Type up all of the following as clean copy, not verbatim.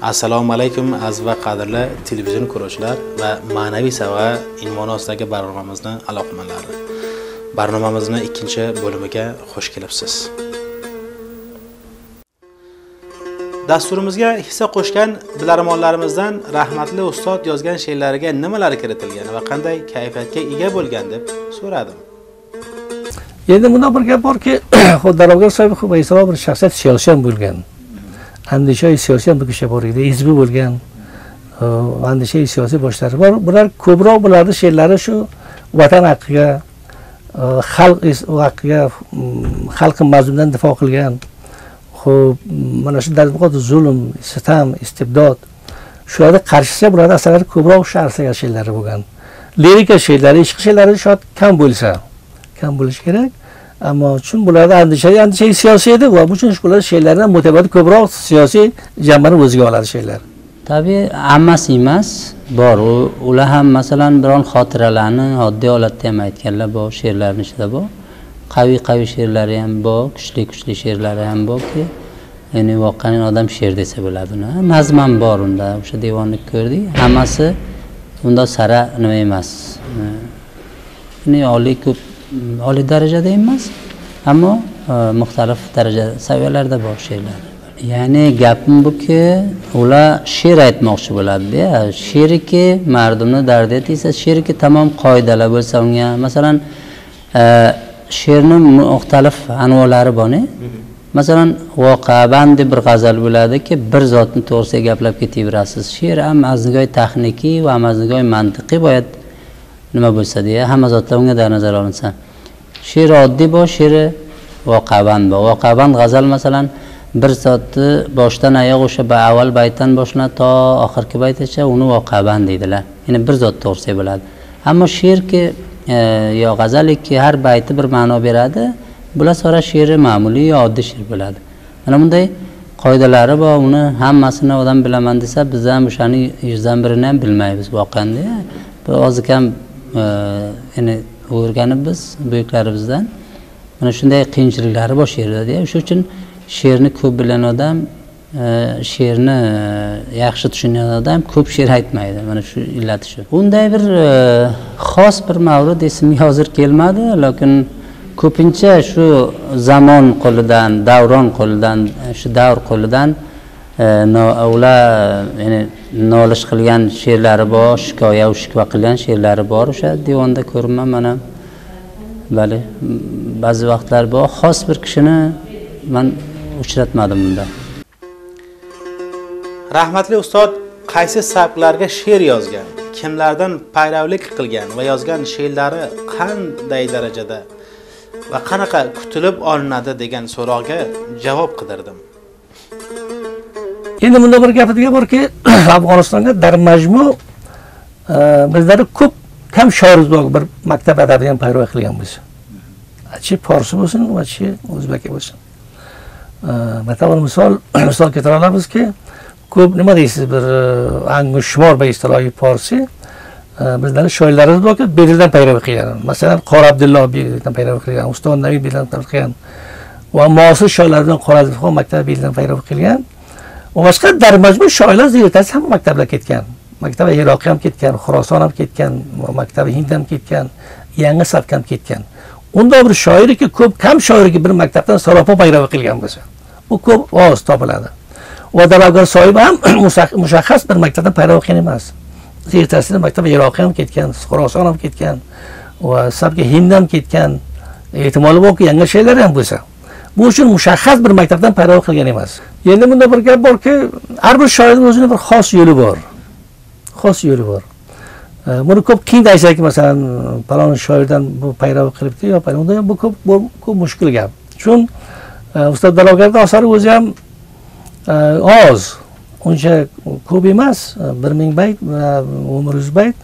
Assalomu alaykum aziz va qadrli televizion ko'ruvchilar va ma'naviy sava inmonosidagi barnomamizni aloqamanlari. Barnomamizning ikkinchi bo'limiga xush kelibsiz. Dasturimizga hissa qo'shgan bilarmonlarimizdan rahmatli ustod yozgan she'rlariga nimalar kiritilgan va qanday kayfiyatga ega bo'lgan deb so'radim. Endi bundan bir gap borki, Xudorovgar sohib Xubaysovo bir shaxsiyat siyosiy bo'lgan. Andishoy siyosiy bir kishi bor edi, hizbi bo'lgan. Andishoy siyosiy boshlari bor. Bular ko'proq bularning she'rlari shu vatan haqqiga, xalq haqqiga, xalqning mazmundan difo qilgan. Xo'p, mana shu darvoqat zulm, sitam, istibdod shularga qarshi bularning asarlari ko'proq shu arsaga she'rlari bo'lgan. Lirika she'rlari, ishq she'rlari shod kam bo'lsa, kam bo'lishi kerak. Ammo chun bularda andisha siyosiy edi va bu uchun ular she'rlardan mo'tabar ko'proq siyosiy jamani o'ziga oladi she'rlar. Tabii hammasi emas, bor. Ular ham masalan biron xotiralarni oddiy holatda ham aytganlar bor, she'rlarning ichida bor. Qaviy she'rlari ham bor, kuchli she'rlari ham borki, ya'ni voqean odam she'r desa bo'ladi uni. Nazm ham bor unda. O'sha devonni ko'rdik. Hammasi unda sara nima emas. Ya'ni oliy darajada emas, ammo muxtalif daraja saviyalarda bor she'rlar. Ya'ni gapim buki, ular she'r aytmoqchi bo'ladi-da. She'riki mardumni dardi desa, she'riki tamom qoidalar bo'lsa unga, masalan, she'rning muxtalif anvolari bor-ku. Masalan, voqeaband deb bir g'azal bo'ladiki, bir zotni to'g'risiga gaplab ketaverasiz. She'r ham aznigoy texnikiy va aznigoy mantiqiy boyat nima bo'lsa-da, hamma zotlar unga dar nazar olinsa. She'r oddiy bor, she'ri voqeaband bor. Voqeaband g'azal masalan bir zotni boshdan oyoq o'sha avval baytdan boshlanib to oxirgi baytgacha uni voqeaband deydilar. Ya'ni bir zot to'g'risiga bo'ladi. Ammo she'rki yo g'azaliki har bayti bir ma'no beradi. Bular sora she'ri ma'muriy yo oddiy she'r bo'ladi. Mana bunday qoidalari bor. Uni hammasini odam bilaman desa, biz ham o'shani 100dan birini ham bilmaymiz voqeanda. Hozir ham ya'ni o'rganib biz buyuklarimizdan mana shunday qiyinchiliklari bor she'rda. Shuning uchun she'rni ko'p bilgan odam, she'rni yaxshi tushungan odam ko'p she'r aytmaydi. Mana shu illati shu. Bunday bir xos bir mavrid esimga hozir kelmadi, lekin ko'pincha shu zamon qo'lidan, davron qo'lidan, shu davr qo'lidan ular ya'ni nolish qilgan she'rlari bor, shikoya va shikva qilgan she'rlari bor. O'sha devonda ko'raman mana. Bali, ba'zi vaqtlar bor, xos bir kishini men uchratmadim bunda. Rahmatli ustod qaysi sabqlarga she'r yozgan, kimlardan payravlik qilgan va yozgan she'rlari qanday darajada va qanaqa kutilib olinadi degan so'roqga javob qidirdim. Endi bunda bir gapiga borki, Afg'onistonga dar majmu bizlarda ko'p kam shoirlar bor, bir maktab adabidan payro qilgan bo'lsa. Chi forsi bo'lsin, va chi o'zbek bo'lsin. Masalan misol keltira olamizki, ko'p nima deysiz, bir angushmor va istilohiy forsi bizlarning shoirlarimiz borki, Bedildan payro qilgan. Masalan, Qori Abdulloh Bedildan payro qilgan, Ustoz Nabiy Bedildan payro qilgan va muasir shoirlardan Qorazifxon maktabi Bedildan payro qilgan. Va boshqa dar majmu shoirlar ziyratasi ham maktablarga ketgan. Maktabi Iroqqa ham ketgan, Xuroson ham ketgan, maktabi Hind ham ketgan, yangi safga ham ketgan. Unda bir shoirki ko'p kam shoirki bir maktabdan saropa payro qilgan bo'lsa, bu ko'p oz topiladi. Va Dalagor sohibi ham mushaxxas bir maktabdan payro qilgan emas. Ziyratasida maktabi Iroqqa ham ketgan, Xuroson ham ketgan va safga Hind ham ketgan. Ehtimoli borki, yangi she'rlar ham bo'lsa. Bu uchun mushaxxas bir maktabdan payro qilgan emas. Endi bunda bir gap borki, har bir shoirning o'zining bir xos yo'li bor. Xos yo'li bor. Buni ko'p qiyin aytsak, masalan, falon shoirdan bu payro qilibdi, yo unda bu ko'p mushkul gap. Chun ustod Dalogarning asari o'zi ham oz, uncha ko'p emas, 1000 bayt va 100 bayt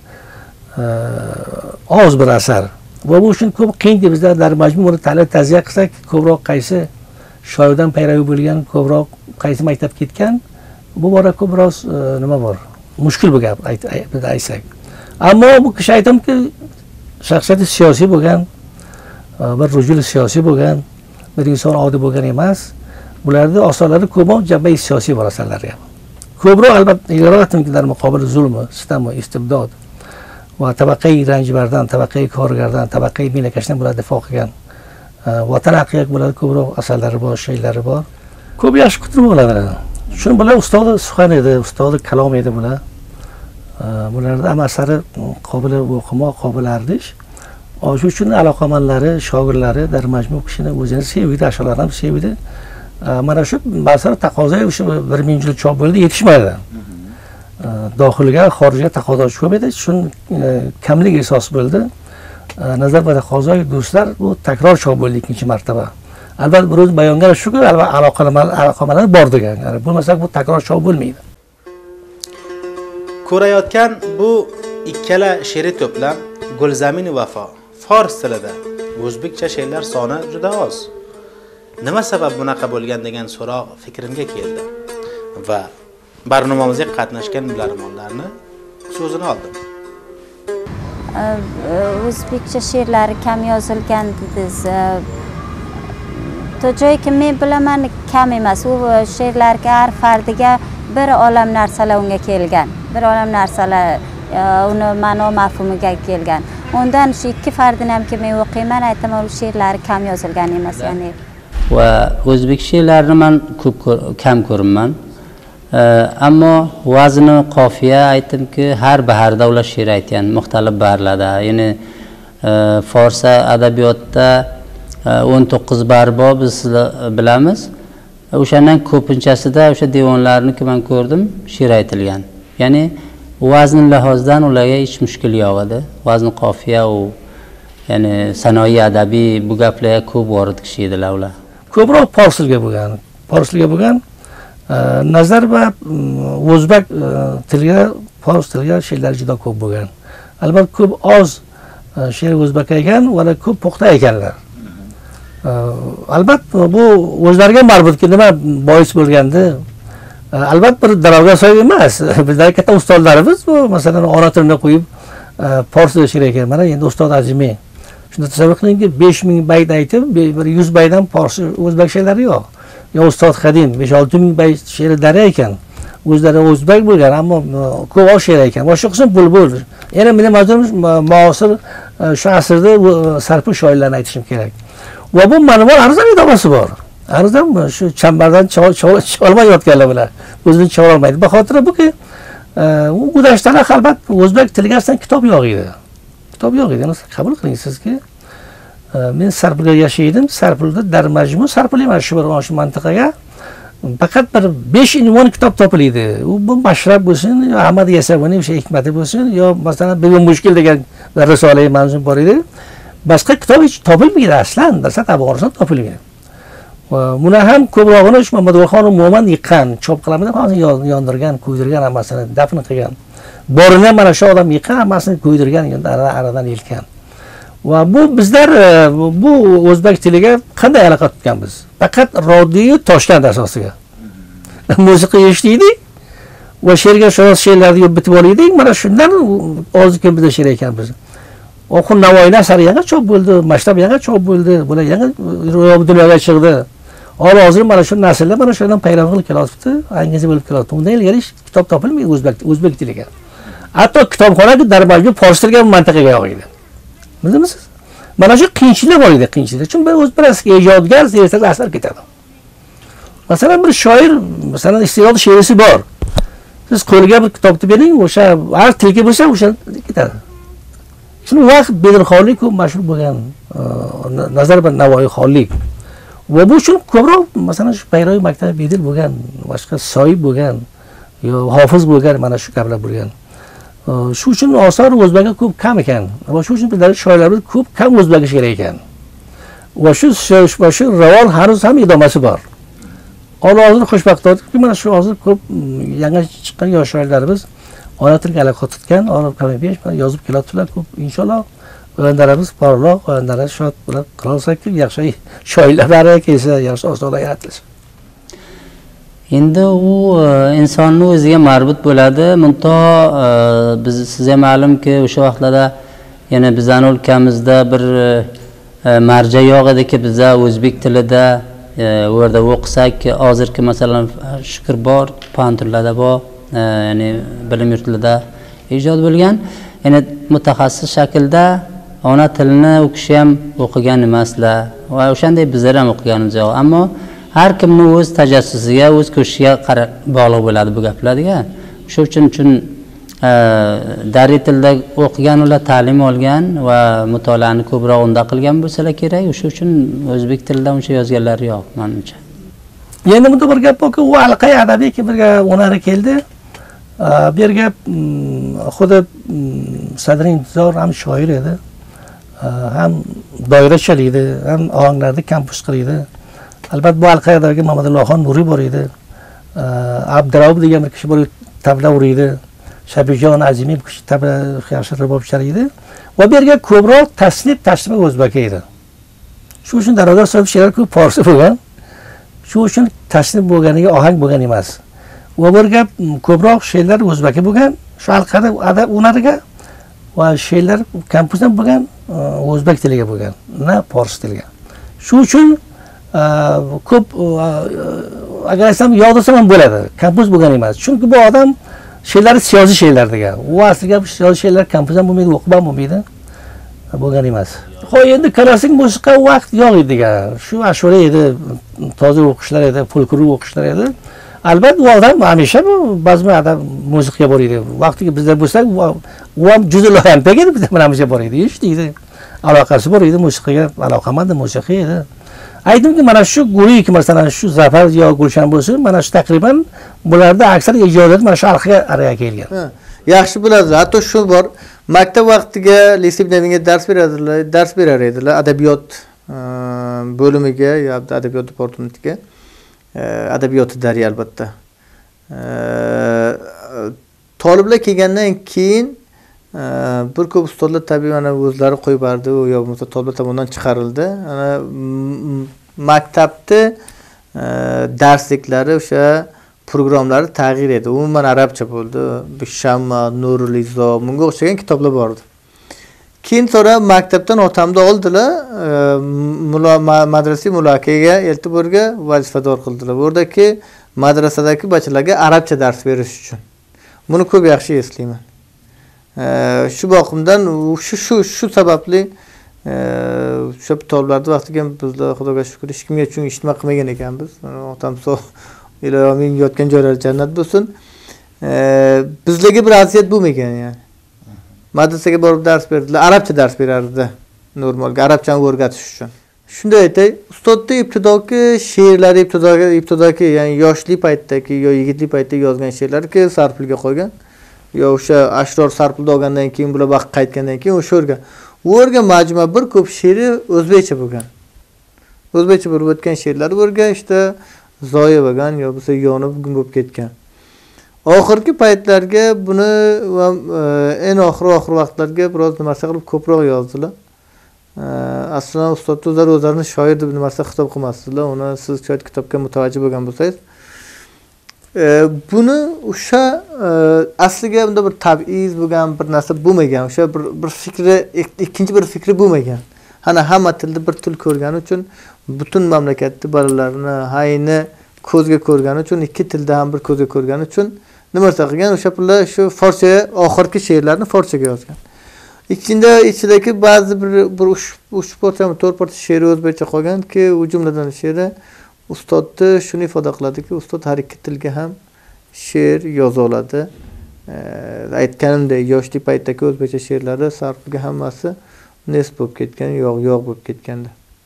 oz bir asar. Va bu uchun ko'p qiyin bizlar dar majmu buni talab tazyiq qilsak, ko'proq qaysi shoirdan payro bo'lgan, ko'proq qaysi maktab ketgan, bu borada ko'p biroz nima bor? Mushkul bu gap aytsak. Ammo bu kishi aytamki, shaxsiyati siyosiy bo'lgan, bir rujul siyosiy bo'lgan, bir inson oddiy bo'lgan emas. Bularda asarlari ko'p jamai siyosiy bor asarlari ham. ko'proq albatta ilgariroq aytganlar muqobil zulmi, sistem istibdod va tabaqai ranjbardan, tabaqai korgardan, tabaqai millakashdan bular difo qilgan. Vatan haqiqiy bular ko'proq asarlari bor, she'rlari bor. Ko'p yaxshi quturib bo'ladi. Shuni bular ustodi suxan edi, ustodi kalom edi bular. Bularda ham asari qobil o'qimoq, qobil ardish. Shu uchun aloqamanlari, shogirdlari dar majmu kishini o'zini sevdi, asholarni ham sevdi. Mana shu masala taqozoy o'sha 1000 yil chop bo'ldi, yetishmadi. Dohilga, xorijga taqozo ko'p edi, shun kamlik asos bo'ldi. Nazar va taqozoy do'stlar bu takror chop bo'ldi ikkinchi martaba. Albatta bir o'z bayonga shuki aloqalar bor degan. Ya'ni bo'lmasa bu takror chop bo'lmaydi. Ko'rayotgan bu ikkala she'riy to'plam Gulzamin Vafo fors tilida, o'zbekcha she'rlar soni juda oz. Nima sabab bunaqa bo'lgan degan so'roq fikrimga keldi va barnomamizga qatnashgan bilarmonlarni so'zini oldim. O'zbekcha she'rlari kam yozilgan dedingiz. To joyki men bilaman kam emas. U she'rlarga har fardiga bir olam narsalar unga kelgan. Bir olam narsalar uni ma'no mafhumiga kelgan. Undan shu ikki fardini ham men o'qiyman, aytaman, u she'rlari kam yozilgan emas, ya'ni. Va o'zbek she'rlarini men kam ko'raman. Ammo vazni, qofiya aytdimki, har baharda ular she'r aytgan, muxtalif baharlarda. Ya'ni fors adabiyotda 19 bar bor, biz bilamiz. O'shandan ko'pinchasida o'sha devonlarni men ko'rdim, she'r aytilgan. Ya'ni vazn lahozdan ularga hech mushkil yo'q edi. Vazn, qofiya u ya'ni sanoiy adabiy bu gaplarga ko'p vorid kishi edilar ular. Ko'proq forslarga bo'lgan. Forslarga bo'lgan nazar va o'zbek tiliga, fors tiliga she'rlar juda ko'p bo'lgan. Albatta ko'p oz she'r o'zbek ekan, va ko'p puxta ekanlar. Albatta bu o'zlariga marbutki nima bois bo'lgandi. Albatta bir darog'asoy emas. Bizlar katta ustozlarimiz bu, masalan, ona tilini qo'yib forscha she'r ekan. Mana endi ustoz Azimiy. Shunda tasavvur qilingki, 5000 bayt aytib, bir 100 baytdan forscha o'zbek she'rlari yo'q. Yo ustoz Qadim 5-6000 bayt she'rlari ekan. O'zlari o'zbek bo'lgan, ammo ko'p oz she'r ekan. Boshqa qism bulbul. Yana meni mazmunim muasir shu asrda sarpush shoirlarni aytishim kerak. Va bu manual arzon idorasi bor. Arzon shu chambardan olmayotganlar bilan o'zini chiqara olmaydi. Bu xotira buki u gudashtalar albat o'zbek tiliga aslida kitob yo'q edi. Kitob yo'q edi. Qabul qiling sizki, men Sarpulda yashaydim. Sarpulda dar majmu Sarpul emas shu bir shu mintaqaga faqat bir 5 unvon kitob topiladi. U bu Mashrab bo'lsin, Ahmad Yasavani o'sha hikmati bo'lsin, yo masalan Begum Mushkil degan risolai manzum bor edi. Boshqa kitob hech topilmaydi aslan, dasat Afg'oniston topilgan. Buni ham ko'prog'ini Muhammad Xon Mo'min yiqqan, chop qilamida hozir yondirgan, ko'ydirgan hammasini dafn qilgan. Borini mana shu odam yiqqan, hammasini ko'ydirgan, aradan elkan. Va bu bizlar bu o'zbek tiliga qanday aloqa tutganmiz? Faqat radio Toshkent asosiga. Musiqa eshitdik va she'rga she'rlarni yozib bitib oldik. Mana shundan ozki biz she'r ekanmiz. Oxun Navoiyning asari yana chop bo'ldi, Mashrab yana chop bo'ldi, bular yana dunyoga chiqdi. Hozir mana shu nasllar mana shundan payram qilib kelyapti, angiz bo'lib kelyapti. Undan ilgari kitob topilmaydi o'zbek tiliga. Hatto kitobxonaga darmajmu fors tiliga mintaqaga yo'q edi. Bildingizmi? Mana shu qiyinchilik bor edi, qiyinchilik. Chunki biz o'zbek ijodkor siyosat asar ketadi. Masalan bir shoir, masalan iste'dod she'risi bor. Siz qo'liga bir kitobni bering, o'sha har tilga bo'lsa o'sha ketadi. Shuni vaqt Bedirxonlik ko'p mashhur bo'lgan, nazar va Navoiy xonlik. Va bu uchun ko'proq masalan shu Bayroy maktabi Bedil bo'lgan, boshqa Soyib bo'lgan, yo Hofiz bo'lgan, mana shu gaplar bo'lgan. Shu uchun osor o'zbekga ko'p kam ekan. Va shu uchun bizlar shoirlarimiz ko'p kam o'zbekga she'r ekan. Va shu ravon hanuz ham idomasi bor. Hozir xushvaqtlikki, mana shu hozir ko'p yangi chiqqan yosh shoirlarimiz ona tilga aloqa tutgan, olib qarabesh yozib kelyaptilar ko'p. Inshaalloh o'yinlarimiz porloq, o'yinlar shod bo'lib qolsak-ki, yaxshi shoirlar kelsa, yaxshi osonlar yaratilsin. Endi u insonning o'ziga marbut bo'ladi. Muntaho biz sizga ma'lumki, o'sha vaqtlarda yana bizning o'lkamizda bir marja yo'q ediki, bizda o'zbek tilida u yerda o'qisak, hozirgi masalan Shukr bor, fan turlarida bor, ya'ni bilim yurtlarida ijod bo'lgan. Ya'ni mutaxassis shaklda ona tilini u kishi ham o'qigan emaslar va o'shanday bizlar ham o'qiganimiz yo'q. Ammo har kimning o'z tajassusiga, o'z ko'shishiga bog'liq bo'ladi bu gaplarga. Shuning uchun daryo tilda o'qigan, ular ta'lim olgan va mutolaani ko'proq unda qilgan bo'lsalar kerak. O'sha uchun o'zbek tilida uncha yozganlari yo'q menimcha. Endi bunda bir gap borki, u Alqay Adabiy birga o'nari keldi. Bu yerga xuddi Sadr Intizor ham shoir edi. Ham doira chalaydi, ham ohanglarda kompuz qiladi. Albatta bu Alqay Adabiy Mamadullohxon Nuriy bor edi. Abduraub degan bir kishi bor, tabla uriydi. Shabijon Azimiy bir kishi tabla yaxshi rubob chalaydi. Va bu yerga ko'proq tasnif o'zbek edi. Shu uchun darodor so'zib she'rlar ko'p forsi bo'lgan. Shu uchun tasnif bo'lganiga ohang bo'lgan emas. Va bir gap ko'proq she'rlar o'zbek bo'lgan. Shu Alqada adab unariga va she'rlar kompozdan bo'lgan o'zbek tiliga bo'lgan, na fors tiliga. Shu uchun ko'p agar aytsam yodlasam ham bo'ladi. Kompoz bo'lgan emas. Chunki bu odam she'rlari siyosiy she'rlar degan. U asliga siyosiy she'rlar kompozdan bo'lmaydi, o'qib ham bo'lmaydi. Bo'lgan emas. Xo'p, endi klassik musiqa vaqt yo'q edi degan. Shu ashura edi, toza o'qishlar edi, folklor o'qishlar edi. Albatta u odam hamisha bu bazmi adab musiqaga bor edi. Vaqtiga bizlar bo'lsak, u ham juda ham edi, bizlar bilan hamisha bor edi, eshitdi. Aloqasi bor edi, musiqaga aloqamand musiqa edi. Aytdimki, mana shu guruh, masalan, shu Zafar yo Gulshan bo'lsin, mana shu taqriban bularda aksar ijodiyat mana shu arxga araga kelgan. Yaxshi bo'ladi. Hatto shu bor. Maktab vaqtiga litseyga dars berar edilar, adabiyot bo'limiga yo adabiyot departamentiga. Adabiyoti daryo albatta. Taliblar kelgandan keyin bir ko'p ustozlar tabiiy mana o'zlari qo'yib berdi yo bo'lmasa talablar tomonidan chiqarildi. Maktabda darsliklari o'sha programmlari tag'yir edi. Umuman arabcha bo'ldi. Bishamma, Nurul Izo, bunga o'xshagan kitoblar bor edi. Keyin sonra maktabdan otamni oldilar, madrasiy mulakaga Eltiborga vazifador qildilar. Oradagi madrasadagi bachchalarga arabcha dars berish uchun. Buni ko'p yaxshi eslayman. Shu boqimdan shu sababli o'sha toliblarni vaqtiga bizlar Xudoga shukr hech kimga uchun ishtima qilmagan ekanmiz. Otam sog' ilohim yotgan joylari jannat bo'lsin. Bizlarga bir aziyat bo'lmagan yani. Madrasaga borib dars berdilar, arabcha dars berardi. Normalga arabchani o'rgatish uchun. Shunday aytay, ustozning ibtidoki she'rlari, ibtidoki ya'ni yoshlik paytdagi yo yigitlik paytda yozgan she'rlarni sarpilga qo'ygan. Yo o'sha Ashror sarpilda olgandan keyin bular vaqt qaytgandan keyin o'sha o'rgan majmua bir ko'p she'ri o'zbekcha bo'lgan. O'zbekcha bo'lib o'tgan she'rlar o'rgan işte zoya bo'lgan yo bo'lsa yonib gum bo'lib ketgan. Oxirgi paytlarga buni en oxir vaqtlarga biroz nimasi qilib ko'proq yozdilar. Aslida ustozlar o'zlarini shoir deb nimasi xitob qilmasdilar. Uni siz shoyat kitobga mutavajjih bo'lgan bo'lsangiz, buni o'sha asliga bunda bir tabiiz bo'lgan bir narsa bo'lmagan, o'sha bir fikri ikkinchi bir fikri bo'lmagan. Ana hamma tilda bir til ko'rgani uchun butun mamlakatda bolalarni hayni ko'zga ko'rgani uchun ikki tilda ham bir ko'zga ko'rgani uchun nima qilgan o'sha pullar shu forscha oxirgi she'rlarni forschaga yozgan. Ichidagi ba'zi bir 3 porta 4 porta she'ri o'zbekcha qolganki, u jumladan she'ri ustodni shuni ifoda qiladiki, ustod har ikki tilga ham she'r yoza oladi. Aytganimdek, yoshlik paytdagi o'zbekcha she'rlari sarfiga hammasi nesb bo'lib ketgan, yo'q bo'lib ketgandi.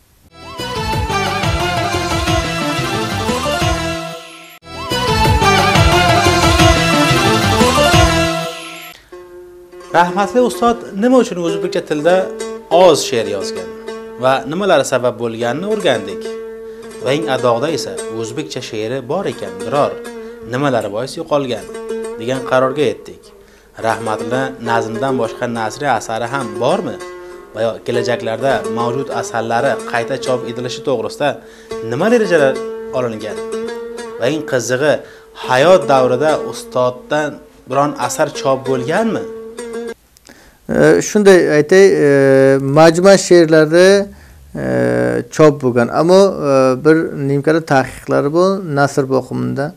Rahmatli ustod nima uchun o'zbekcha tilda oz she'r yozgan va nimalari sabab bo'lganini o'rgandik. Va eng adoqda esa o'zbekcha she'ri bor ekan, biror nimalari bois yo'qolgan degan qarorga yetdik. Rahmatli nazmdan boshqa nasriy asari ham bormi? Va kelajaklarda mavjud asarlari qayta chop etilishi to'g'risida nima rejalar olingan? Va eng qizig'i, hayot davrida ustoddan biron asar chop bo'lganmi? Shunday aytay, majmua she'rlari chop bo'lgan. Ammo bir nimkada tahqiqlari bor, nasr boqimida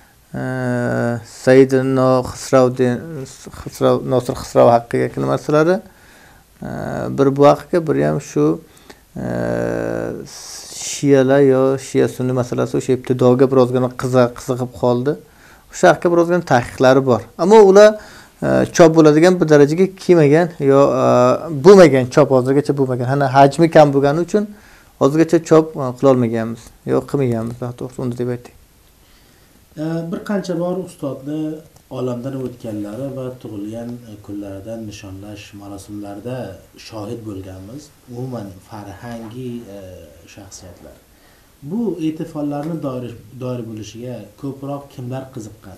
Said Nosir Xisrav haqqiga kelimaslari bir bu haqqa bir ham shu shiyalar yo shiya sunni masalasi o'sha ibtidoga birozgina qiziqib qoldi. O'sha haqqa birozgina tahqiqlari bor. Ammo ular chop bo'ladigan bir darajaga kelmagan yo bo'lmagan, chop hozirgacha bo'lmagan. Hana hajmi kam bo'lgani uchun hozirgacha chop qila olmaganmiz yo qilmaganmiz, to'g'ri unda deb aytdik. Bir qancha bor ustodni olamdan o'tganlari va tug'ilgan kunlaridan nishonlash marosimlarida shohid bo'lganmiz. Umuman farhangiy shaxsiyatlar. Bu e'tifollarni doir bo'lishiga ko'proq kimlar qiziqqan?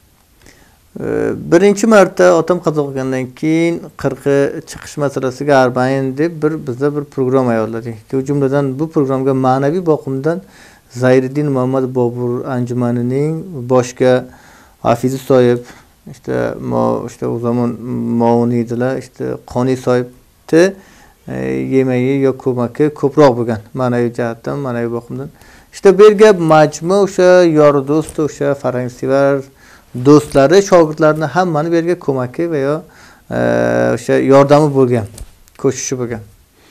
Birinchi marta otam qazo qilgandan keyin 40 chiqish masalasiga arbain deb bizda bir program ayyorladik. Bu jumladan bu programga ma'naviy boqimdan Zayriddin Muhammad Bobur anjumanining boshqa Hafiz Soyib, işte o zaman Mauniydilar, işte Qoni Soyibni yemeği yo ko'maki ko'proq bo'lgan, ma'naviy jihatdan, ma'naviy boqimdan. İşte berga majmu o'sha yor do'st, o'sha farangsevar do'stlari, shogirdlarini hammani berga ko'maki va yo o'sha yordami bo'lgan, ko'shishi bo'lgan.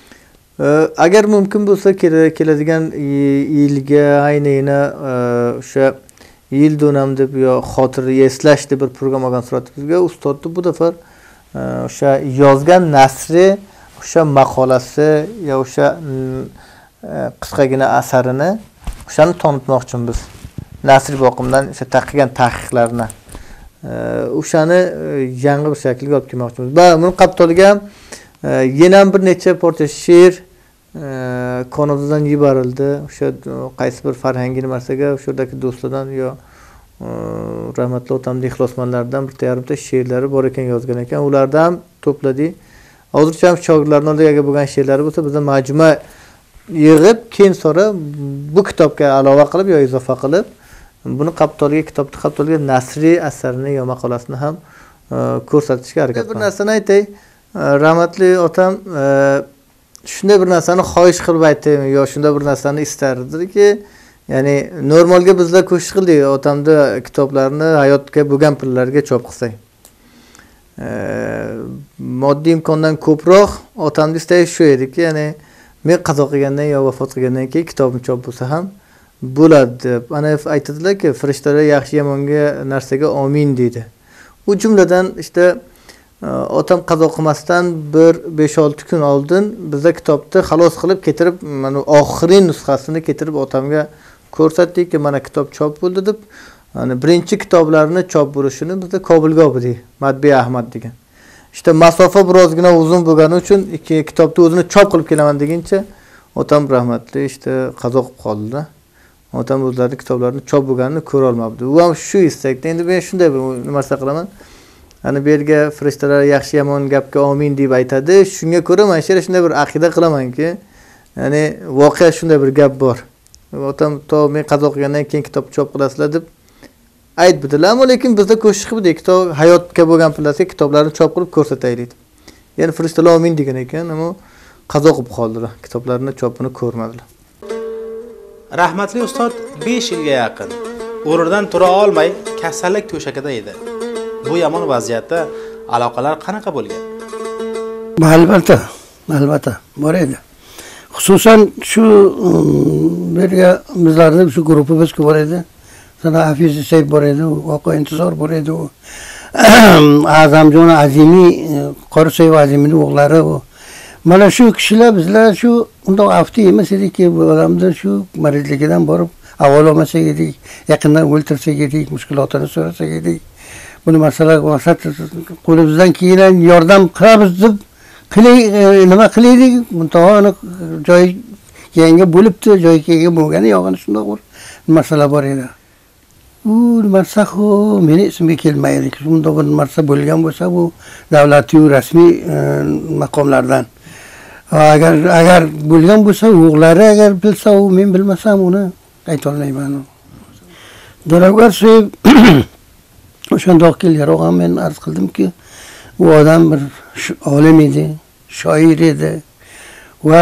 Agar mumkin bo'lsa keladigan yilga aynayna o'sha yil dönam deb yo xotira eslash deb bir program olgan suratimizga ustodni bu defa o'sha yozgan nasri, o'sha maqolasi yo o'sha qisqagina asarini o'shani tanitmoqchimiz. Nasri boqimdan o'sha taqqigan tahqiqlarni o'shani yangi bir shaklga olib kelmoqchimiz. Va buni qabtoliga yana bir necha porta she'r Kanadadan yuborildi. O'sha qaysi bir farhangiy narsaga o'shadagi do'stlardan yo rahmatli otamning ixlosmandlaridan bir yarimta she'rlari bor ekan, yozgan ekan. Ulardan ham to'pladik. Hozircha ham shogirdlarning oldiga bo'lgan she'rlari bo'lsa, bizda majmua yig'ib, keyin sonra bu kitobga ilova qilib yo izofa qilib, buni kitobni qabtoliga nasriy asarini yo maqolasini ham ko'rsatishga harakat qilamiz. Bir narsani aytay, rahmatli otam shunday bir narsani xohish qilib aytdimi yo shunday bir narsani istardiki, ya'ni normalga bizlar ko'shish qildik, otamda kitoblarni hayotga bo'lgan pullarga chop qilsak. Moddiy imkondan ko'proq otamning istagi shu ediki, ya'ni men qazo qilgandan yo vafot qilgandan keyin kitobim chop bo'lsa ham bo'ladi deb. Ana aytadilar-ki, farishtalar yaxshi yomonga narsaga amin deydi. U jumladan işte otam qazo qilmasdan bir 5-6 kun oldin bizda kitobni xalos qilib ketirib, mana oxirgi nusxasini ketirib otamga ko'rsatdik-ki, mana kitob chop bo'ldi deb. Hani birinchi kitoblarni chop bo'lishini bizda Kobulga oldik, Matbi Ahmad degan. İşte masofa birozgina uzun bo'lgani uchun ikki kitobni o'zini chop qilib kelaman deguncha otam rahmatli işte qazo qilib qoldi. Otam o'zlari kitoblarini chop bo'lganini ko'ra olmabdi. U ham shu istakda. Endi men shunday bir narsa qilaman. Hani bu yerga farishtalar yaxshi yomon gapga amin deb aytadi. Shunga ko'ra men shunday bir aqida qilamanki, ya'ni voqea shunday bir gap bor. Otam to men qazo qilgandan keyin kitob chop qilasizlar deb aytibdilar, ammo lekin bizda ko'shish qildik, kitob hayotga bo'lgan pullarga kitoblarni chop qilib ko'rsataylik. Ya'ni farishtalar amin degan ekan, ammo qazo qilib qoldilar. Kitoblarni chopini ko'rmadilar. Rahmatli ustod 5 yilga yaqin o'rnidan tura olmay kasallik to'shagida edi. Bu yomon vaziyatda aloqalar qanaqa bo'lgan? Albatta, bor edi. Xususan shu birga bizlarning shu guruhimiz bor edi. Sana Hafiz Soyib bor edi, Voqea Intizor bor edi. Azamjon Azimi, Qori Soyib Azimining o'g'llari. Mana shu kishilar bizlar shu undoq afti emas ediki, bu odamdan shu maridligidan borib avvalo olmasak edik, yaqindan o'ltirsak edik, mushkulotini so'rasak edik. Buni masala maqsad qo'limizdan kelgan yordam qilamiz deb nima qilaylik, muntahoni joy kelganga bo'libdi, joy kelgan bo'lgani yo'g'ini shundoq bir masala bor edi. U narsa meni esimga kelmaydi. Shunday bir narsa bo'lgan bo'lsa, bu davlatiy rasmiy maqomlardan. Agar bo'lgan bo'lsa, o'g'lari agar bilsa, u men bilmasam uni ayta olmayman. Daragar Soyib o'shandoq kelgan, men arz qildimki, u odam bir olim edi, shoir edi va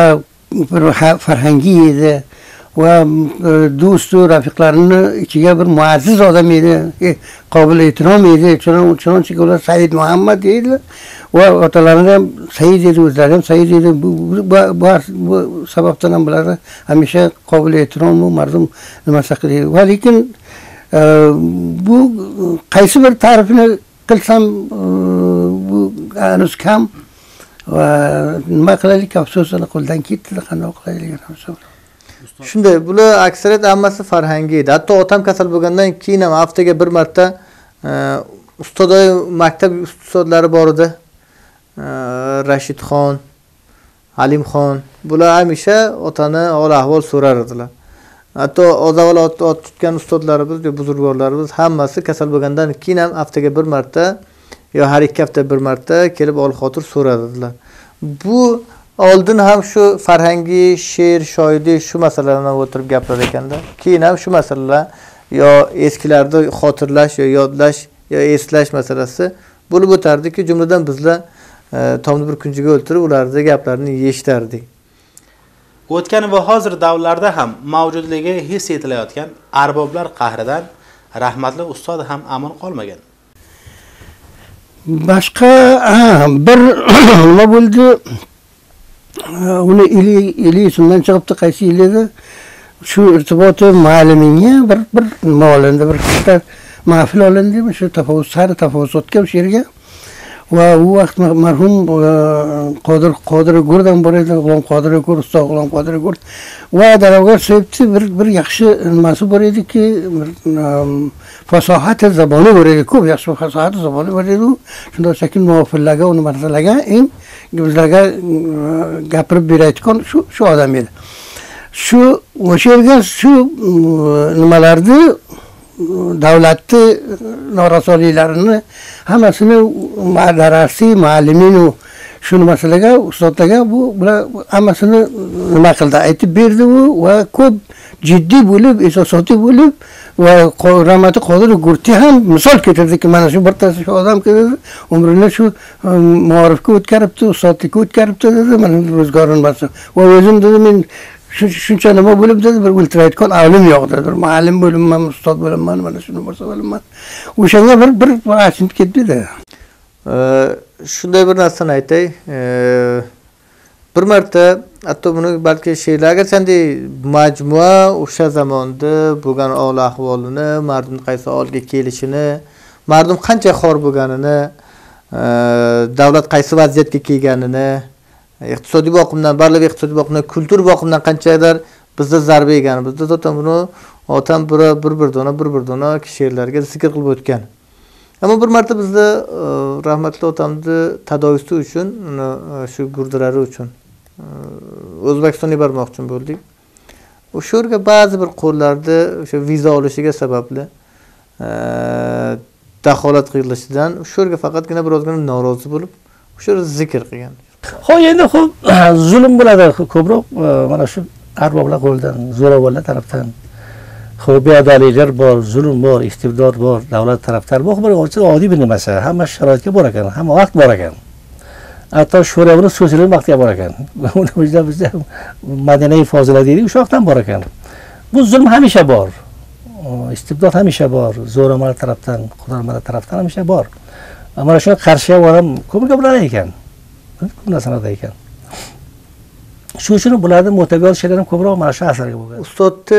bir farhangiy edi va do'st va rafiqlarini ichiga bir muassiz odam edi, qobil ehtirom edi. Chunonchi ular Said Muhammad edi va otalarini ham Said edi, o'zlari ham Said edi. Bu sababdan ham bular hamisha qobil ehtirom va mardum nimasi qiladi. Va lekin bu qaysi bir ta'rifini qilsam bu hanuz kam va nima qilaylik, afsusini qo'ldan ketdi, qanday qilaylik afsus. Shunday, bular aksariyat hammasi farhangiy edi. Hatto otam kasal bo'lgandan keyin ham haftaga bir marta ustodoy maktab ustozlari bor edi. Rashidxon, Halimxon, bular hamisha otani hol ahvol so'rar edilar. Hatto avval ot tutgan ustozlarimiz, buzurgorlarimiz hammasi kasal bo'lgandan keyin ham haftaga bir marta yo har 2 hafta bir marta kelib ol xotir so'radilar. Bu oldin ham shu farhangiy, she'r, shoirlik shu masalalardan o'tirib gapirar ekanda. Keyin ham shu masalalar yo eskilarni xotirlash yo yodlash yo eslash masalasi bo'lib o'tardiki, jumladan bizlar tomni bir kunjiga o'tirib ularning gaplarini eshitardik. O'tgan va hozir davrlarda ham mavjudligi his etilayotgan arboblar qahridan rahmatli ustod ham aman qolmagan. Boshqa bir nima bo'ldi? Uni ili shundan chiqibdi, qaysi yil edi? Shu irtiboti muallimingga bir nima olindi, bir katta mahfil olindi, shu tafovut o'tgan she'rga. Va u vaqt marhum Qodir Gurdan bor edi, G'ulom Qodir Gur, ustoz G'ulom Qodir Gur. Va darogar so'yibdi, bir yaxshi nimasi bor ediki, fasohat zaboni bor edi, ko'p yaxshi fasohat zaboni bor edi. Shunda sakin muofillarga, uni marsalaga eng bizlarga gapirib berayotgan shu odam edi. Shu o'sha yerga shu nimalarni davlatni norasoliklarini hammasini madrasa muallimini shu masalaga ustozlarga bu bular hammasini nima qildi, aytib berdi va ko'p jiddiy bo'lib, asosiysi bo'lib va rahmati Qodir Gurti ham misol keltirdiki, mana shu birtasi shu odam keldi, umrini shu muarifga o'tkaribdi, ustozlikka o'tkaribdi dedi, mana ro'zgorini bosib. Va o'zim dedi, men shuncha nima bo'lib dedi, bir o'ltirayotgan avlim yo'q dedi, bir muallim bo'limman, ustoz bo'limman, mana shuni bo'lsa bo'limman. O'shanga bir achinib ketdi. Shunday bir narsani aytay. Bir marta hatto buni balki she'rlarga qanday majmua o'sha zamonda bo'lgan ahvol ahvolini, mardum qaysi olga kelishini, mardum qancha xor bo'lganini, davlat qaysi vaziyatga kelganini, iqtisodiy boqimdan, barliq iqtisodiy boqimdan, kultur boqimdan qanchalar bizda zarba yegan. Bizda zaten buni otam bir dona she'rlarga zikr qilib o'tgan. Ammo bir marta bizda rahmatli otamni tadovisi uchun, shu gurdirari uchun O'zbekistonga bormoqchi bo'ldik. O'sha yerga ba'zi bir qo'llarda o'sha viza olishiga sababli daholat qilishidan o'sha yerga faqatgina birozgina norozi bo'lib, o'sha yerda zikr qilgan. Xo'p, endi zulm bo'ladi ko'proq mana shu arboblar qo'lidan, zo'ravonlar tarafdan. Xo'p, beadolatlar bor, zulm bor, istibdod bor, davlat tarafdori bor. Bir oddiy bir narsa, hamma sharoitga bor ekan, hamma vaqt bor ekan. Hatto sho'ravini so'zilib vaqtga bor ekan. Bizda madaniy fozilat deydi, o'sha vaqtdan bor ekan. Bu zulm hamisha bor. Istibdod hamisha bor, zo'ravonlar tarafdan, qudarmalar tarafdan hamisha bor. Mana shunga qarshi ham ko'p gaplar ekan. Ko'p narsalar ekan. Shu uchun bularning mo'tabar she'rlari ham ko'proq mana shu asarga bo'lgan. Ustodni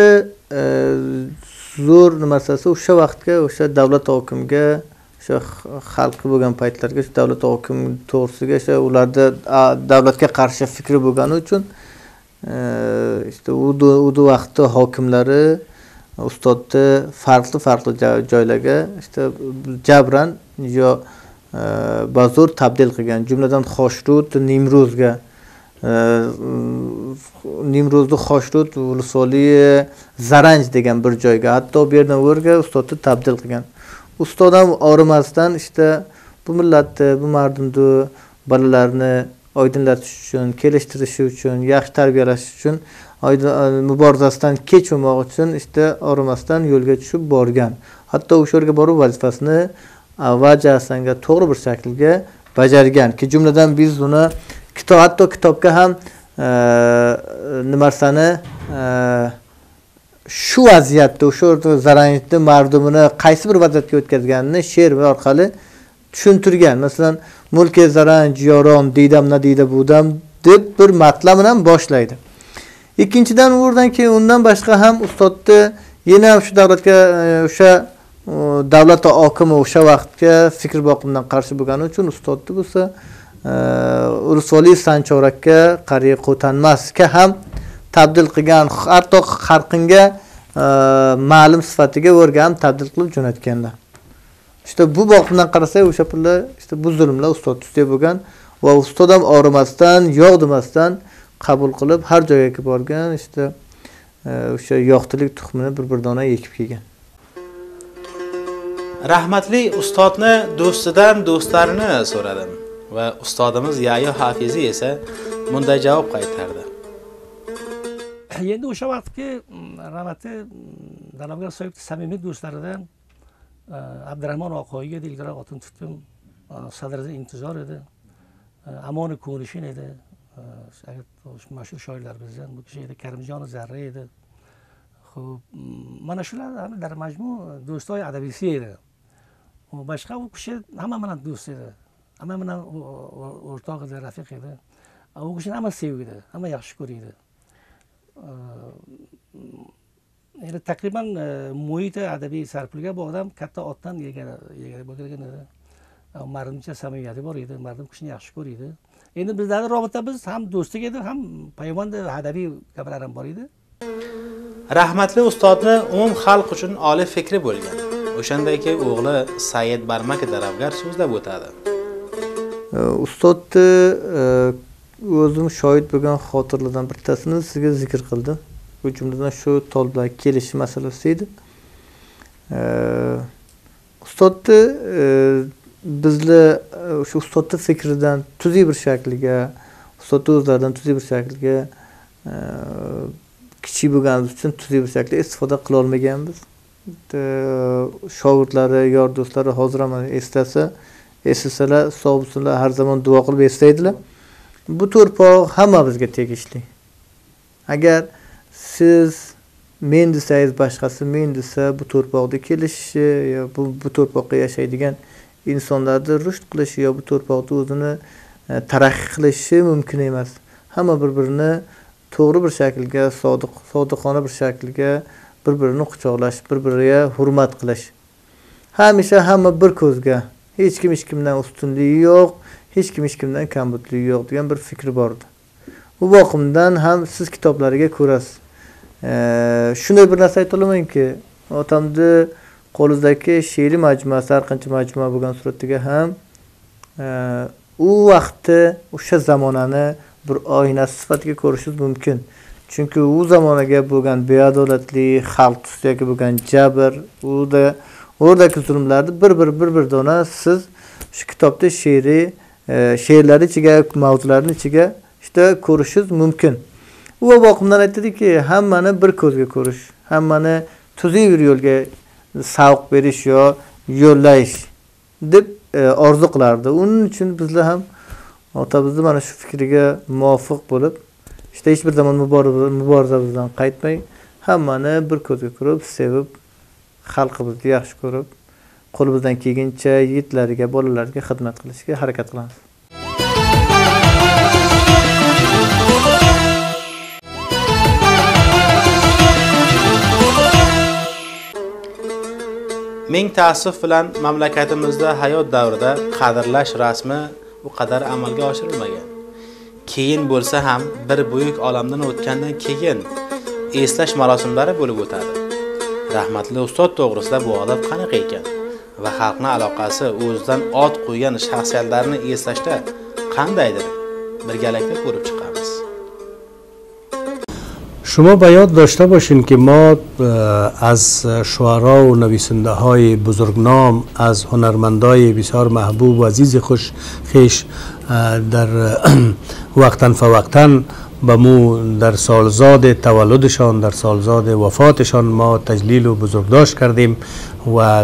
zo'r nimasasi o'sha vaqtga, o'sha davlat hokimiga, o'sha xalqi bo'lgan paytlarga, o'sha davlat hokimi to'g'risiga, o'sha ularda davlatga qarshi fikri bo'lgani uchun işte u vaqtda hokimlari ustodni farklı joylarga işte jabran yo ba'zur tabdil qilgan. Jumladan Xoshrud Nimruzga Nimruzni Xoshrud Ulusoli Zaranj degan bir joyga, hatto bu yerdan o'rga ustodni tabdil qilgan. Ustod ham orimasdan işte bu millatni, bu mardumni bolalarni oydinlatish uchun, kelishtirish uchun, yaxshi tarbiyalash uchun muborizasidan kechmoq uchun işte orimasdan yo'lga tushib borgan. Hatto o'sha yerga borib vazifasini to'g'ri bir shaklga bajargan ki, jumladan biz uni hatto kitobga ham nimasini shu vaziyatda o'sha Zarangni mardumini qaysi bir vaziyatga o'tkazganini she'r orqali tushuntirgan. Masalan, mulki Zarang yoron diydam nadida budam deb bir matlab bilan boshlaydi. Ikkinchidan o'rdan keyin undan boshqa ham ustodni yana shu davlatga o'sha davlat hokimi o'sha vaqtga fikr boqimdan qarshi bo'lgani uchun ustodni bo'lsa Urusvali Sanchorakka qariy qo'tanmasga ham tabdil qilgan, hatto Qarqinga ma'lum sifatiga o'rga ham tabdil qilib jo'natganlar. İşte bu boqimdan qarasak o'sha pullar işte bu zulmlar ustod ustida bo'lgan va ustod ham orimasdan, yo'qdimasdan qabul qilib har joyga borgan, işte o'sha yo'qtilik tuxumini bir dona ekib kelgan. Rahmatli ustodni do'stidan do'stlarini so'radim va ustodimiz Yahyo Hafiziy esa bunday javob qaytardi. Endi o'sha vaqtki rahmatli Dalabgar Soyibning samimiy do'stlaridan Abdurahmon Oqoyga Dilgara Otin tutdim, sadrida intizor edi, Amoni Ko'nishin edi, mashhur shoirlar bizdan bu kishi edi, Karimjon Zarra edi. Xo'p, mana shular dar majmu do'stoy adabiysi edi. Boshqa u kishi hamma bilan do'st edi, hamma bilan o'rtoq edi, rafiq edi. U kishini hamma sevdi, hamma yaxshi ko'rdi. Yani takriban muhiti adabiy sarpilga bu odam katta otdan yegara bo'lgan edi. Mardumcha samimiyati bor edi, mardum kishini yaxshi ko'rdi. Endi bizlarning robitamiz ham do'stlik edi, ham payvond adabiy gaplar ham bor edi. Rahmatli ustodni umum xalq uchun oliy fikri bo'lgan. O'shandagi o'g'li Said Barmak Dalabgar so'zlab o'tadi. Ustodni o'zim shohid bo'lgan xotirlardan bittasini sizga zikr qildim. Bu jumladan shu tolbilar kelish masalasi edi. Ustodni bizlar shu ustodni fikridan tuziy bir shakliga, ustodni o'zlaridan tuziy bir shakliga kichik bo'lganimiz uchun tuziy bir shaklda istifoda qila olmaganmiz. Shogirdlari, yor do'stlari hozir ham eslasalar, sog' bo'lsinlar, har zaman duo qilib eslaydilar. Bu to'rpoq hammamizga tegishli. Agar siz men desangiz, boshqasi men desa, bu to'rpoqda kelishi yo bu to'rpoqqa yashaydigan insonlarni rushd qilishi yo bu to'rpoqda o'zini taraqqiy qilishi mumkin emas. Hamma bir-birini to'g'ri bir shaklga, sodiqona bir shaklga bir-birini quchoqlash, bir-biriga hurmat qilish. Hamisha hamma bir ko'zga, hech kimdan ustunligi yo'q, hech kimdan kambutligi yo'q degan bir fikr bor edi. Bu boqimdan ham siz kitoblariga ko'rasiz. Shunday bir narsa ayta olamanki, otamni qo'lidagi she'riy majmuasi, har qancha majmua bo'lgan suratga ham u vaqtda o'sha zamonani bir oynasi sifatida ko'rishingiz mumkin. Chunki u zamonaga bo'lgan beadolatlik, xalq ustiga bo'lgan jabr, o'rdagi zulmlarni bir dona siz shu kitobda she'rlar ichiga, mavzularning ichiga işte ko'rishingiz mumkin. U boqimdan aytdiki, hammani bir ko'zga ko'rish, hammani tuziy bir yo'lga savq berish yo yo'llash deb orzu qilardi. Uning uchun bizlar ham otamizni mana shu fikriga muvofiq bo'lib, işte hech bir zaman muborizamizdan qaytmay, hammani bir ko'zga ko'rib, sevib, xalqimizni yaxshi ko'rib, qo'limizdan kelgancha yigitlariga, bolalarga xizmat qilishga harakat qilamiz. Ming ta'assuf bilan mamlakatimizda hayot davrida qadrlash rasmi u qadar amalga oshirilmagan. Keyin bo'lsa ham bir buyuk olamdan o'tgandan keyin eslash marosimlari bo'lib o'tadi. Rahmatli ustod to'g'risida bu odat qanaqa ekan va xalqning aloqasi o'zidan ot qo'ygan shaxsiyatlarni eslashda qandaydir? Birgalikda ko'rib chiqamiz. شما به یاد داشته باشین که ما از شعرا و نویسنده های بزرگنام، از هنرمندای بسیار محبوب و عزیز خویش در وقتاً فوقتاً به مو در سالزاد تولدشان، در سالزاد وفاتشان ما تجلیل و بزرگداشت کردیم و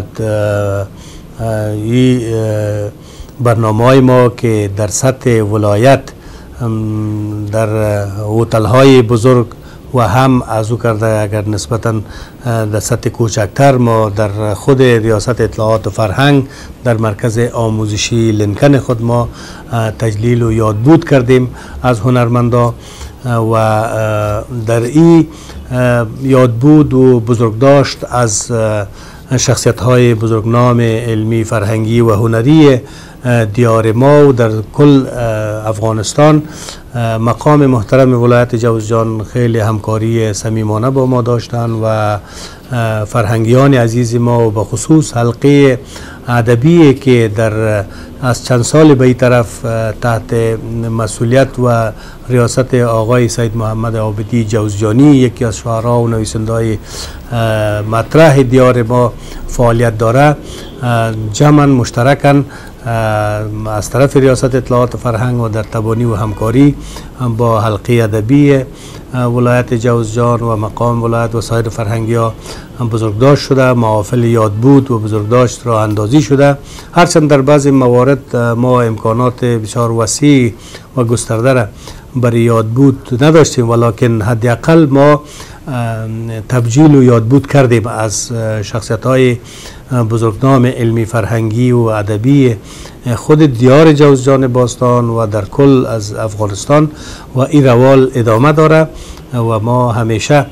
این برنامه های ما که در سطح ولایت در هتل های بزرگ و هم از او کرده اگر نسبتا در سطح کوچکتر ما در خود ریاست اطلاعات و فرهنگ در مرکز آموزشی لینکن خود ما تجلیل و یادبود کردیم از هنرمندا و در این یادبود و بزرگداشت از شخصیت های بزرگنام علمی فرهنگی و هنری دیار ما و در کل افغانستان مقام محترم ولایت جوزجان خیلی همکاری صمیمانه با ما داشتن و فرهنگیان عزیز ما و به خصوص حلقه ادبی که در از چند سال به این طرف تحت مسئولیت و ریاست آقای سید محمد عابدی جوزجانی یکی از شاعران و نویسنده‌های مطرح دیار ما فعالیت داره، جمعاً مشترکاً از طرف ریاست اطلاعات و فرهنگ و در تبانی و همکاری با حلقه ادبی ولایت جوزجان و مقام ولایت و سایر فرهنگی ها بزرگداشت شده، محافل یادبود و بزرگداشت را اندازی شده. هرچند در بعضی موارد ما امکانات بسیار وسیع و گسترده را برای یادبود نداشتیم، ولکن حداقل ما تبجیل و یادبود کردیم از شخصیت های بزرگنام علمی فرهنگی و ادبی خود دیار جوزجان باستان و در کل از افغانستان و این روال ادامه داره و ما همیشه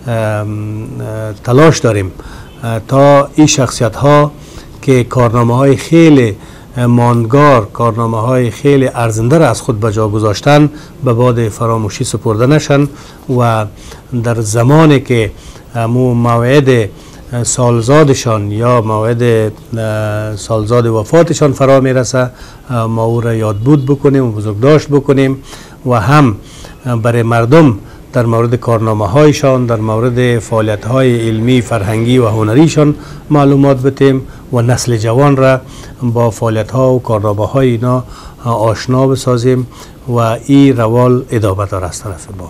تلاش داریم تا این شخصیت ها که کارنامه های خیلی ماندگار، کارنامه های خیلی ارزنده را از خود به جا گذاشتن به باد فراموشی سپرده نشن و در زمانی که موعد سالزادشان یا موعد سالزاد وفاتشان فرا میرسه ما او را یادبود بکنیم و بزرگداشت بکنیم و هم برای مردم در مورد کارنامه هایشان، در مورد فعالیت های علمی فرهنگی و هنریشان معلومات بدیم و نسل جوان را با فعالیت ها و کارنامه های اینا آشنا بسازیم و این روال ادامه داره از طرف ما.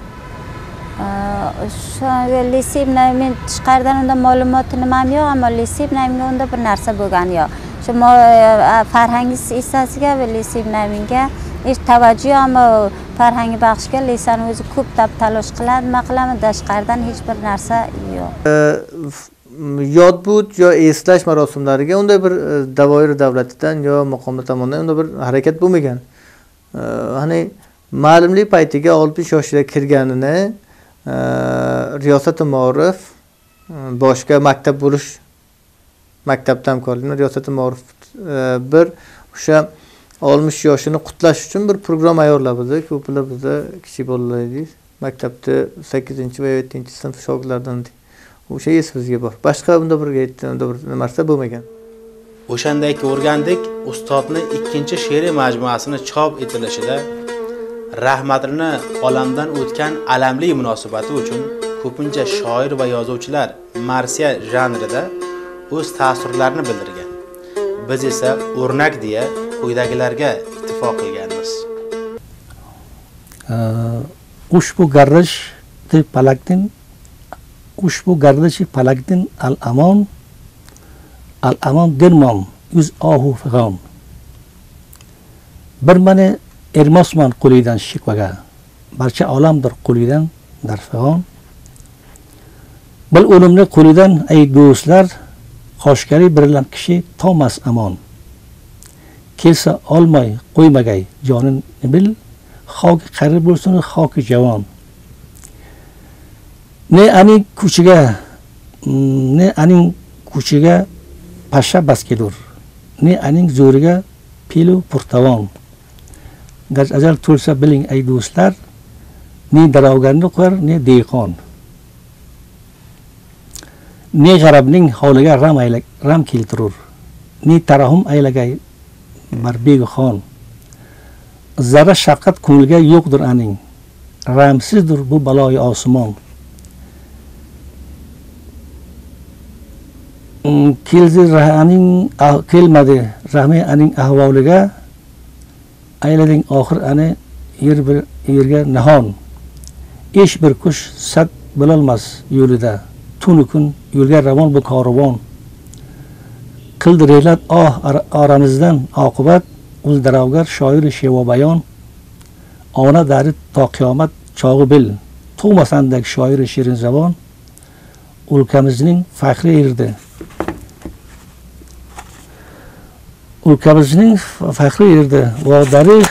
لیسیب نمی‌مین چقدر اوندا معلومات نمی‌میاد اما لیسیب نمی‌گه اوندا بر نرسه بگن یا شما فرهنگی اساسیه و لیسیب نمی‌گه ایش توجه اما فرهنگی بخش که لیسان وز کوب تب تلاش قلد مقلم داشت کردن هیچ بر نرسه یا یادبود یا اصلاح مراسم داره اوندا بر دوایر دولتیدن یا مقام تمامی اوندا بر حرکت بمیگن hani ma'lumli paytiga olib yoshida kirganini riyosat ma'ruf boshqa maktab bo'lish maktabda hamkorlikni riyosat ma'ruf bir o'sha 60 yoshini qutlash uchun bir program ayyorlab edi. Ko'plar bizda kichik bolalar edik. Maktabda 8 va 7 sinf shogirdlaridan o'sha esimizga bor. Boshqa bunda bir narsa bo'lmagan. O'shanday o'rgandik, ustodni ikkinchi she'riy majmuasini chop etilishida rahmatini olamdan o'tgan alamli munosabati uchun ko'pincha shoir va yozuvchilar marsiya janrida o'z ta'sirlarini bildirgan. Biz esa o'rnak deya quyidagilarga ittifoq qilganmiz. Ushbu gardishi Palakdin al-amon dirmon yüz ahu figan. Bir mani Ermasman qo'lidan shikvaga, barcha olamdir qo'lidan dar figan. Bil o'limni qo'lidan ay do'stlar, qoshkari birlan kishi Tomas amon. Kelsa olmay qo'ymagay jonin bil, xoki qari bo'lsin, xoki javon. Ne aning kuchiga pasha baskedur, ne aning zo'riga pilu purtavon. Gaz ajal tulsa biling ay do'stlar, ne daravgarni qo'yar, ne dehqon. Ne g'arabning hovliga ram keltirur, ne tarahum aylagay barbegi xon. Zarra shafqat ko'ngilga yo'qdir aning, ramsizdir bu baloyi osmon. Kelmadi rahmi aning ahvoliga, aylading oxir ani yerga nahon. Ish bir kush sad bilolmas yo'lida, tunu kun yo'lga ravon bu karvon. Qildi relat aramizdan oqibat, o'z daravgar shoiri shevo bayon. ona dari to qiyomat chog'i bil tug'masandek shoiri shirin zabon o'lkamizning faxri erdi. O'lkamizning faxri erdi va darih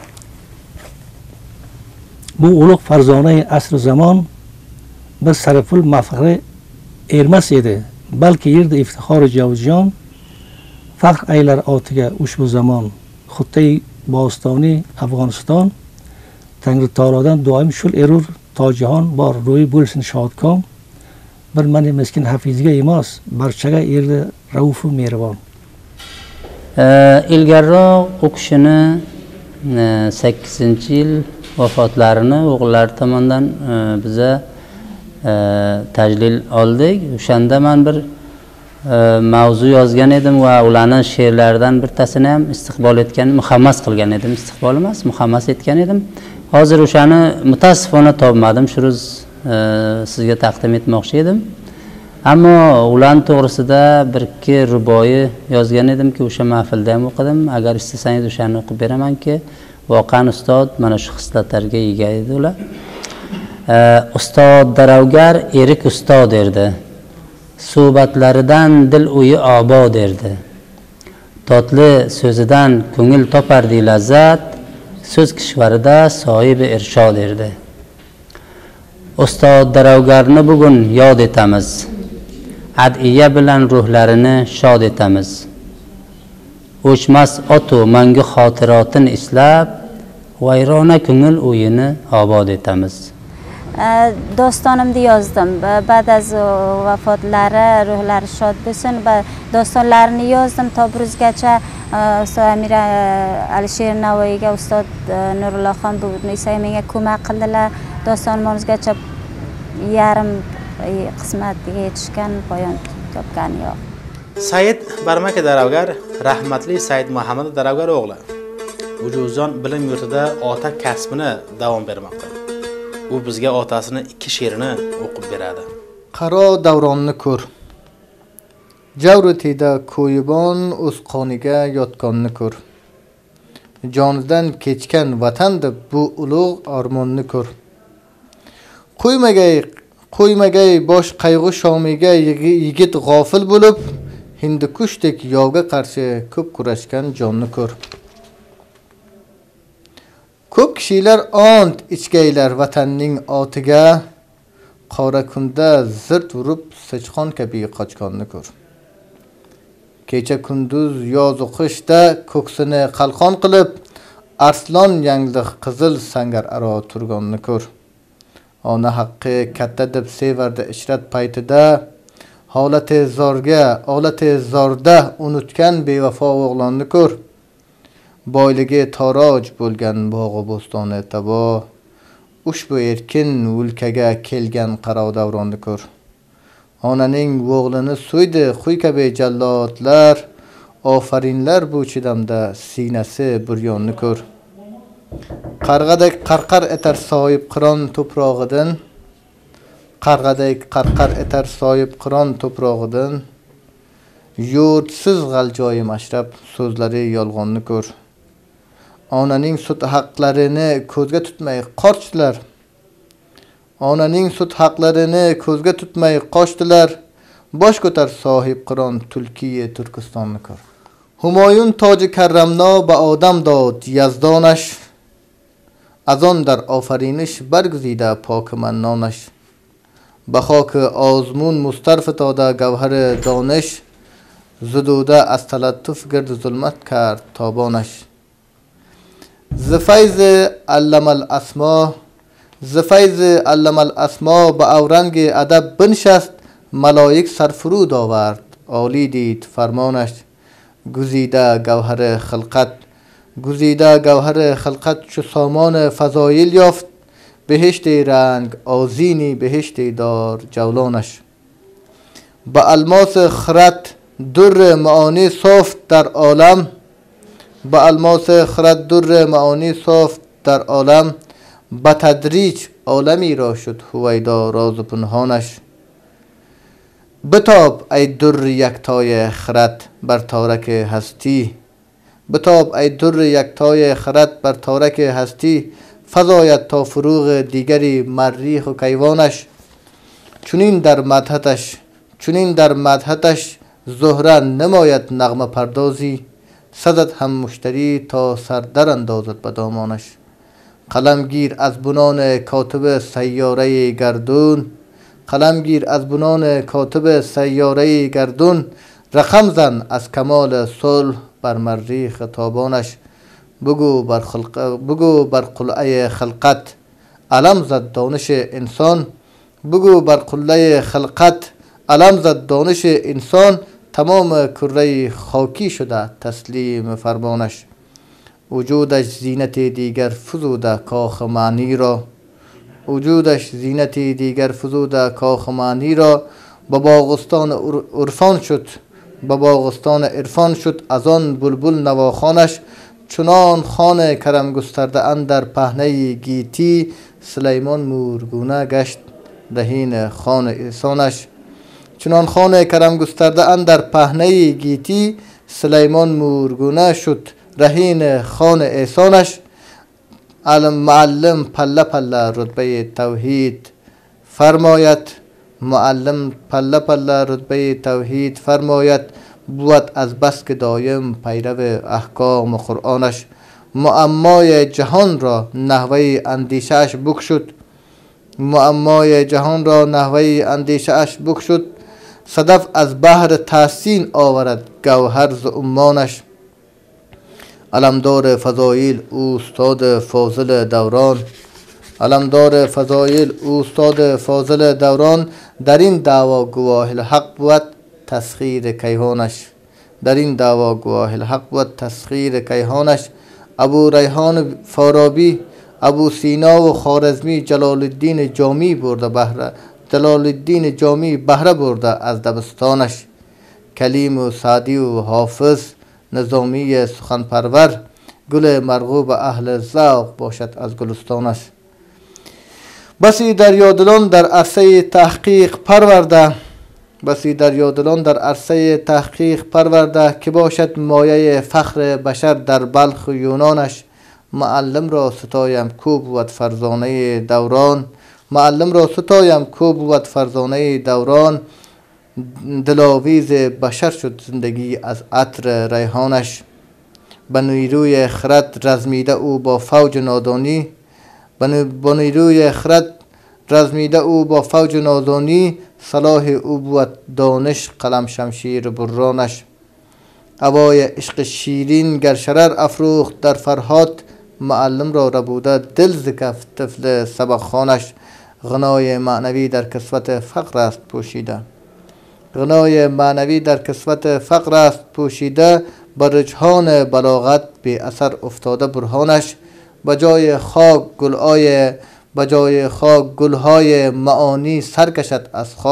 bu ulug' farzonai asr zamon bir sarful mafxari ermas edi, balki yerda iftixori javjon faxr aylar otiga ushbu zamon. Xuddi Bostoni Afg'oniston Tangri taolodan doim shul erur tojihon bor ro'yi bo'lsin shodkon. Bir mani miskin hafizga emas, barchaga erdi raufu mehribon. Ilgariroq u kishini 8-yil vafotlarini o'g'illari tomonidan biza tajlil oldik. O'shanda men bir mavzu yozgan edim va ularning she'rlaridan bittasini ham istiqbol etgan, muhammas qilgan edim. Istiqbol emas, muhammas etgan edim. Hozir o'shani mutassifona topmadim. Shu roz sizga taqdim etmoqchi edim. Ammo ularning to'g'risida bir ikki ruboiy yozgan edimki, o'sha mahfilda ham o'qidim. Agar istasangiz o'shani o'qib beramanki, voqean ustod mana shu xislatlarga ega edi ular. Ustod daravgar erik ustod derdi. Suhbatlaridan dil o'yi obod derdi. Totli so'zidan ko'ngil topardi lazzat, so'z kishvarida sohibi irshod derdi. Ustod daravgarni bugun yod etamiz. Adiya bilan ruhlarini shod etamiz. O'chmas otu mangu xotiratin eslab, vayrona ko'ngil o'yini obod etamiz. Dostonimni yozdim. Ba'd az vafotlari ruhlari shod bo'lsin. Dostonlarini yozdim Tobruzgacha. Ustoz Amir Alisher Navoiyga Ustod Nurullohxon Bugunisa menga ko'mak qildilar. Dostonimizgacha yarim qismatiga yetishgan, poyon topgani yo'q. Said Barmaka daravgar rahmatli Said Muhammad daravgar o'g'li. Vujuzon bilim yurtida ota kasbini davom bermoqda. U bizga otasini 2 she'rini o'qib beradi. Qaro davronni ko'r. Javru tida ko'yibon o'z qoniga yotgonni ko'r. Jonidan kechgan vatan deb bu ulug' armonni ko'r. Qo'ymagay bosh qayg'u shomiga yigit g'ofil bo'lib, Hindukushdek yovga qarshi ko'p kurashgan jonni ko'r. Ko'p kishilar ont ichgaylar vatanning otiga, qora kunda zirt urib sichqon kabi qochgonni ko'r. Kecha kunduz yoz u qishda ko'ksini qalqon qilib, arslon yangliq qizil sangar aro turgonni ko'r. Ona haqqi katta deb sevardi ishrat paytida, holati zorda unutgan bevafo o'g'lonni ko'r. Boyligi toroj bo'lgan bog'u bo'stoni tabo, ushbu erkin o'lkaga kelgan qaro davronni ko'r. Onaning o'g'lini so'ydi quy kabi jallodlar, ofarinlar bu chidamda siynasi buryonni ko'r. Qarg'adek qarqar etar soyib qiron to'prog'idan, qarg'adek qarqar etar soyib qiron to'prog'idan, yurtsiz g'aljoyim ashrab so'zlari yolg'onni ko'r. Onaning sut haqlarini ko'zga tutmay qochdilar. Onaning sut haqlarini ko'zga tutmay qochdilar. Bosh ko'tar sohib qiron Tulkiye Turkistonni ko'r. Humoyun toji karramno ba odam dod yazdonash. Azon dar ofarinish bargzida pokmannonash. Bahoki ozmun mustarfitoda gavhari donish. Zududa astalattuf gird zulmat kard tobonash. Zifayzi allamal asmo ba avrangi adab binshast maloik sarfurud آورد عالی دید فرمانش گزیده گوهر خلقت چو سامان فضایل یافت بهشت رنگ آذینی بهشت دار جولانش با الماس خرد در معانی صافت در عالم به تدریج عالمی را شد هویدا راز پنهانش بتاب ای در یکتای خرد بر تارک هستی فزاید تا فروغ دیگری مریخ و کیوانش. چنین در مدحتش زهره نماید نغمه پردازی. صدت هم مشتری تا سر در اندازد به دامانش. قلمگیر از بنان کاتب سیاره گردون، رقم زن از کمال صلح بر مریخ تابانش. بگو بر قلعه خلقت علم زد دانش انسان. تمام کره خاکی شده تسلیم فرمانش. وجودش زینت دیگر فزوده کاخ معنی را. به باغستان عرفان شد از آن بلبل نواخوانش. چنان خانه کرم گسترده اندر پهنه گیتی. سلیمان مورگونه گشت رهین خان احسانش. رهین خان احسانش. معلم پله پله رتبه توحید فرماید. بود از بس که دایم پیرو احکام قرآنش. معمای جهان را نحوه اندیشه اش بکشد. صدف از بحر تحسین آورد گوهر ز عمانش. علمدار فضایل اوستاد فاضل دوران. در این دعوا گواه الحق بود تسخیر کیهانش. ابو ریحان فارابی، ابو سینا و خوارزمی جلال الدین جامی بهره برده از دبستانش. کلیم و سعدی و حافظ نظامی سخن پرور. گل مرغوب اهل ذوق باشد از گلستانش. بسی دریادلان در عرصه تحقیق پرورده که باشد مایه فخر بشر در بلخ و یونانش. معلم را ستایم کو بود فرزانه دوران. دلاویز بشر شد زندگی از عطر ریحانش. به نیروی خرد رزمیده او با فوج نادانی. صلاح او بود دانش قلم شمشیر برانش. هوای عشق شیرین گر شرر افروخت در فرهاد. معلم را ربوده دل ز کف طفل سبق خوانش. غنای معنوی در کسوت فقر است پوشیده. بر رجحان بلاغت بی اثر افتاده برهانش. بجای خاک گلهای معانی سر کشد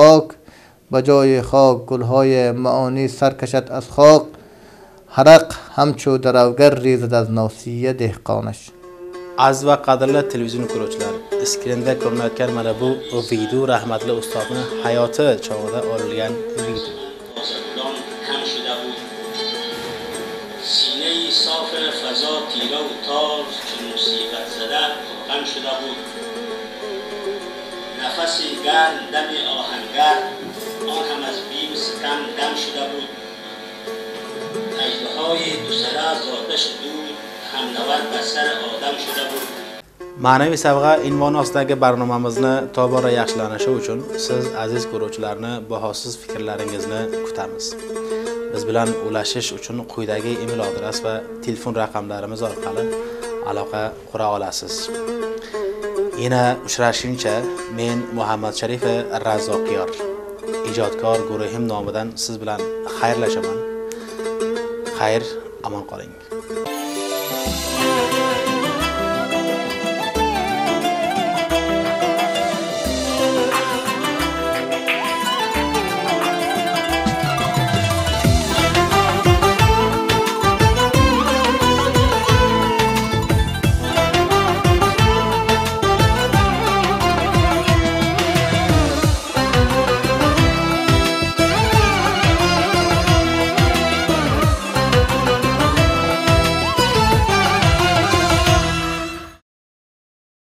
از خاک. حرق همچو درافگر ریزد از ناسیه دهقانش. از و قدرli televizyon ko'ruvchilar, skrinda ko'rinayotgan mana bu video rahmatli ustozning hayoti chog'ida olingan video. سینه صاف فضا تیره و تاز چه مصیبت زده خم شده بود. نفس گرم دم آهنگر آن هم از بیم ستم دم شده بود. اژدهای دو سره از آتش دود همنورد بر سر آدم شده بود. ma'naviy savg'a unvoni ostidagi barnomamizni tobora yaxshilanishi uchun siz aziz ko'ruvchilarni bahosiz fikrlaringizni kutamiz. Biz bilan ulashish uchun quyidagi email adres va telefon raqamlarimiz orqali aloqa qura olasiz. Yana uchrashguncha men Muhammad Sharif Razzoqiyor, ijodkor guruhim nomidan siz bilan xayrlashaman. Xayr, omon qoling.